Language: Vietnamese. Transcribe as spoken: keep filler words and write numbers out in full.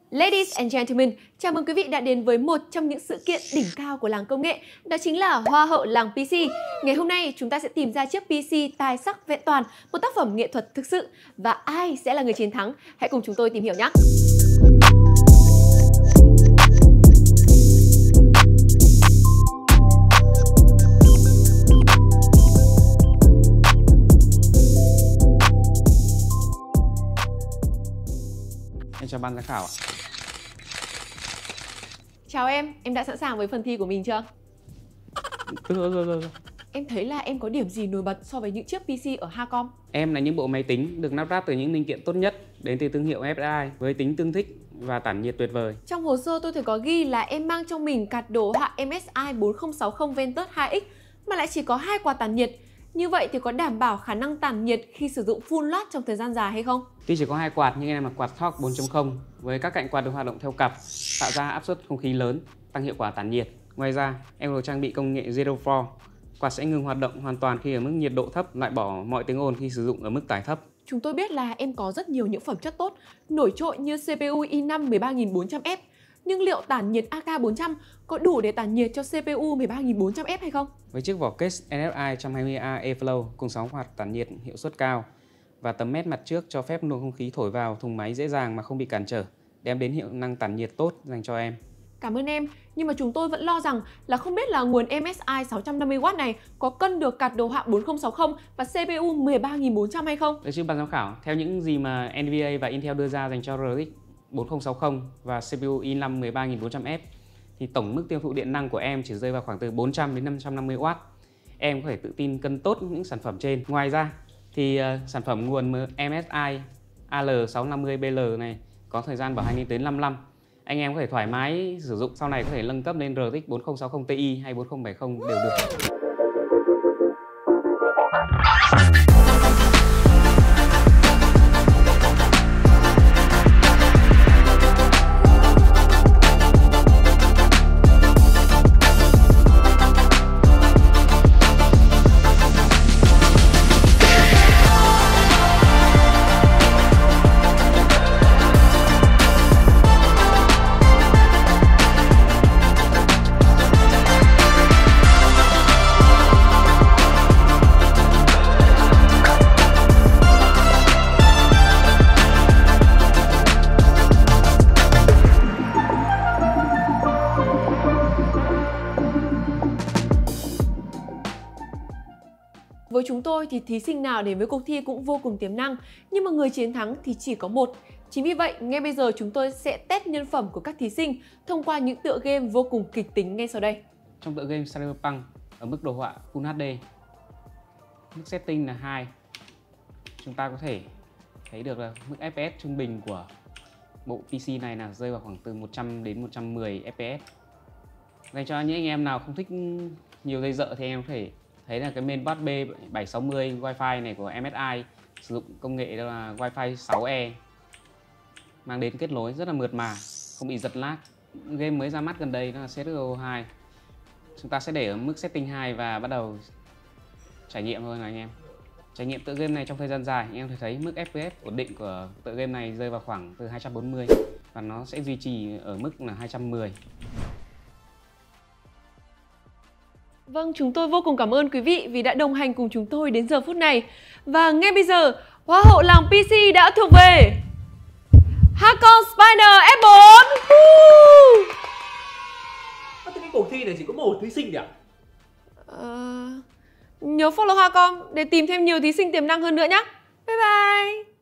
Ladies and gentlemen, chào mừng quý vị đã đến với một trong những sự kiện đỉnh cao của làng công nghệ, đó chính là Hoa hậu làng pê xê. Ngày hôm nay chúng ta sẽ tìm ra chiếc pê xê tài sắc vẹn toàn, một tác phẩm nghệ thuật thực sự. Và ai sẽ là người chiến thắng? Hãy cùng chúng tôi tìm hiểu nhé! Em chào ban giám khảo ạ. Chào em, em đã sẵn sàng với phần thi của mình chưa? Ừ, ừ, ừ, ừ. Em thấy là em có điểm gì nổi bật so với những chiếc pê xê ở Hacom? Em là những bộ máy tính được lắp ráp từ những linh kiện tốt nhất đến từ thương hiệu ép ét i với tính tương thích và tản nhiệt tuyệt vời. Trong hồ sơ tôi thấy có ghi là em mang trong mình card đồ họa em ét i bốn không sáu không Ventus hai x mà lại chỉ có hai quạt tản nhiệt. Như vậy thì có đảm bảo khả năng tản nhiệt khi sử dụng full load trong thời gian dài hay không? Tuy chỉ có hai quạt nhưng em là quạt Torque bốn chấm không với các cạnh quạt được hoạt động theo cặp, tạo ra áp suất không khí lớn, tăng hiệu quả tản nhiệt. Ngoài ra, em được trang bị công nghệ Zero Flow. Quạt sẽ ngừng hoạt động hoàn toàn khi ở mức nhiệt độ thấp, loại bỏ mọi tiếng ồn khi sử dụng ở mức tải thấp. Chúng tôi biết là em có rất nhiều những phẩm chất tốt, nổi trội như xê pê u i năm mười ba nghìn bốn trăm F. Nhưng liệu tản nhiệt a ca bốn trăm có đủ để tản nhiệt cho xê pê u mười ba nghìn bốn trăm F hay không? Với chiếc vỏ case en ép i một trăm hai mươi A E-Flow cùng sáu quạt tản nhiệt hiệu suất cao và tấm mét mặt trước cho phép luồng không khí thổi vào thùng máy dễ dàng mà không bị cản trở, đem đến hiệu năng tản nhiệt tốt dành cho em. Cảm ơn em, nhưng mà chúng tôi vẫn lo rằng là không biết là nguồn em ét i sáu trăm năm mươi oát này có cân được card đồ họa bốn không sáu không và xê pê u mười ba nghìn bốn trăm hay không? Được chứ ban giám khảo, theo những gì mà en vi a và Intel đưa ra dành cho rờ ích bốn không sáu không và xê pê u i năm mười ba nghìn bốn trăm F thì tổng mức tiêu thụ điện năng của em chỉ rơi vào khoảng từ bốn trăm đến năm trăm năm mươi oát. Em có thể tự tin cân tốt những sản phẩm trên. Ngoài ra thì uh, sản phẩm nguồn em ét i a lờ sáu năm mươi B L này có thời gian bảo hành lên tới năm năm. Anh em có thể thoải mái sử dụng, sau này có thể nâng cấp lên rờ ích bốn không sáu không Ti hay bốn không bảy không đều được. Với chúng tôi thì thí sinh nào đến với cuộc thi cũng vô cùng tiềm năng, nhưng mà người chiến thắng thì chỉ có một. Chính vì vậy, ngay bây giờ chúng tôi sẽ test nhân phẩm của các thí sinh thông qua những tựa game vô cùng kịch tính ngay sau đây. Trong tựa game Cyberpunk ở mức đồ họa Full hát đê, mức setting là hai. Chúng ta có thể thấy được là mức ép pê ét trung bình của bộ pê xê này là rơi vào khoảng từ một trăm đến một trăm mười ép pê ét. Dành cho những anh em nào không thích nhiều dây dợ thì em có thể thấy là cái mainboard B bảy sáu mươi Wi-Fi này của em ét i sử dụng công nghệ đó là Wi-Fi sáu E, mang đến kết nối rất là mượt mà, không bị giật lag. Game mới ra mắt gần đây đó là xê ét giê ô hai. Chúng ta sẽ để ở mức setting hai và bắt đầu trải nghiệm thôi anh em. Trải nghiệm tựa game này trong thời gian dài, anh em thể thấy mức ép pê ét ổn định của tựa game này rơi vào khoảng từ hai trăm bốn mươi và nó sẽ duy trì ở mức là hai trăm mười. Vâng, chúng tôi vô cùng cảm ơn quý vị vì đã đồng hành cùng chúng tôi đến giờ phút này. Và ngay bây giờ, Hoa hậu làng pê xê đã thuộc về Hacom Spiner ép bốn. À, cái cuộc thi này chỉ có một thí sinh nhỉ? Ờ, nhớ follow Hacom để tìm thêm nhiều thí sinh tiềm năng hơn nữa nhé. Bye bye.